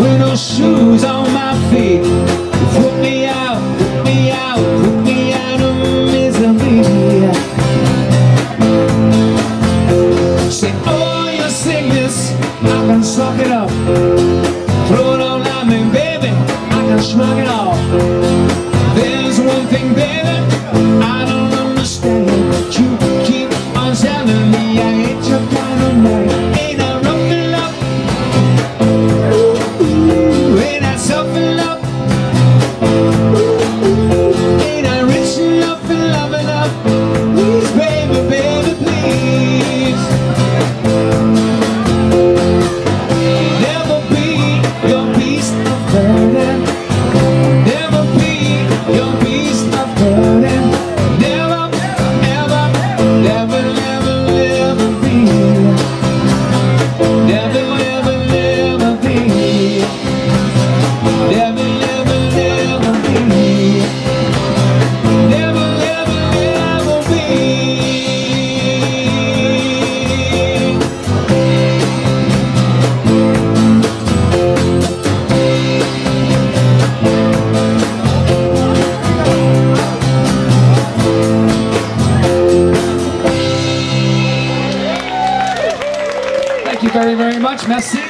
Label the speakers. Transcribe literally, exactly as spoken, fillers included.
Speaker 1: with no shoes on my feet. Put me out, put me out, put me out of misery. Say, oh, your sickness, I can suck it up. Throw it all at me, baby, I can shrug it off. There's one thing, baby, I don't understand. You keep on telling me I ain't your kind of man. Ain't I rough and love? Ooh, ain't I soft and love? Ain't I rich and love and love and love? Please, baby, baby, please. Never be your beast of burden. Never be your beast of burden. Never, ever, never, never, never be. Never, never, never be. Never, never, never be. Never, never, never be. Thank you very, very much. Merci.